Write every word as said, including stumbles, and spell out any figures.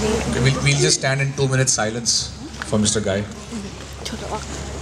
Okay, we'll, we'll just stand in two minutes silence for Mister Gai.